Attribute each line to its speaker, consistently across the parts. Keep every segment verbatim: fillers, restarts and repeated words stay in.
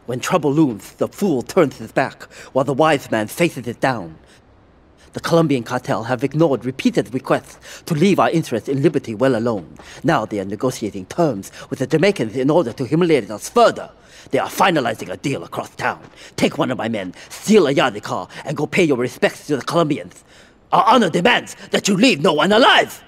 Speaker 1: When trouble looms, the fool turns his back, while the wise man faces it down. The Colombian cartel have ignored repeated requests to leave our interests in liberty well alone. Now they are negotiating terms with the Jamaicans in order to humiliate us further. They are finalizing a deal across town. Take one of my men, steal a Yardley car, and go pay your respects to the Colombians. Our honor demands that you leave no one alive!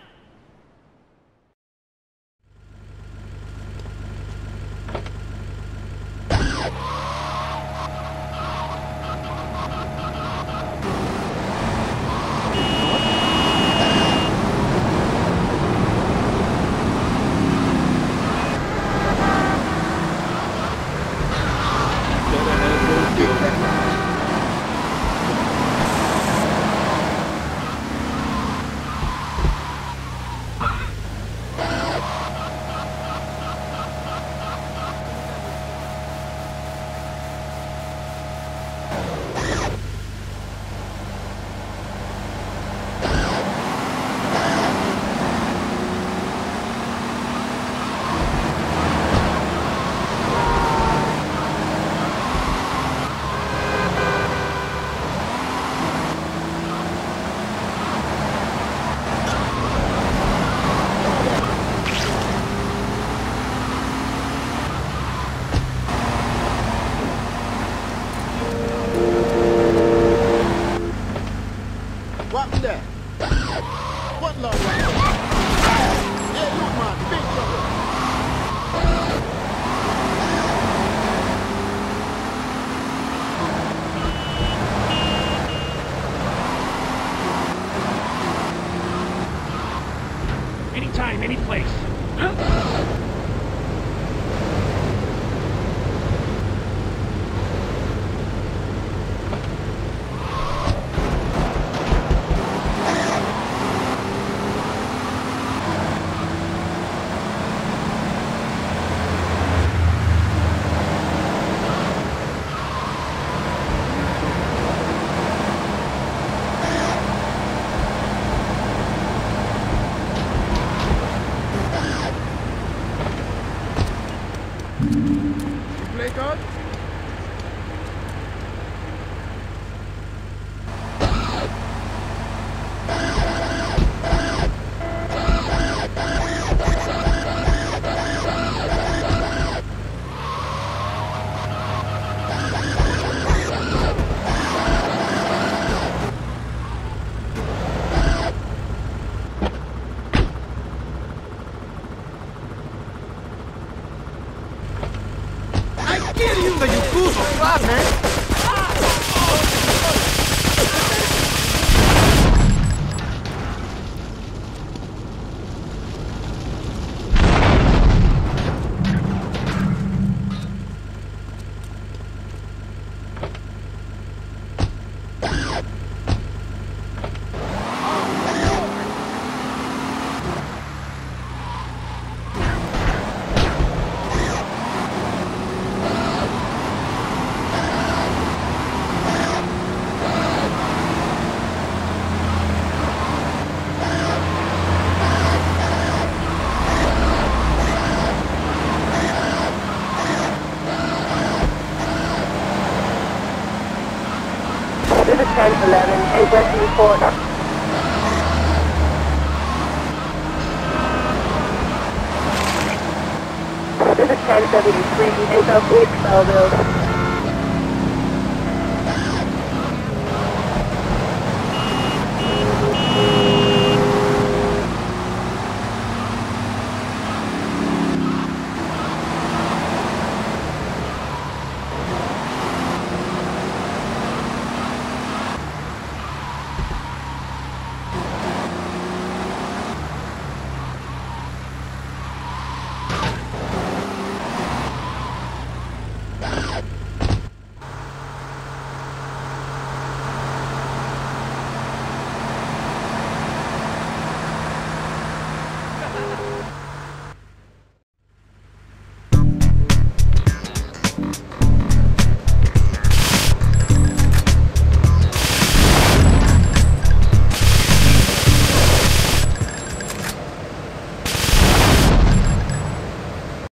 Speaker 2: Anytime, any place.
Speaker 3: ten eleven, take Western Corner. This is ten seventy-three, take up East Belleville.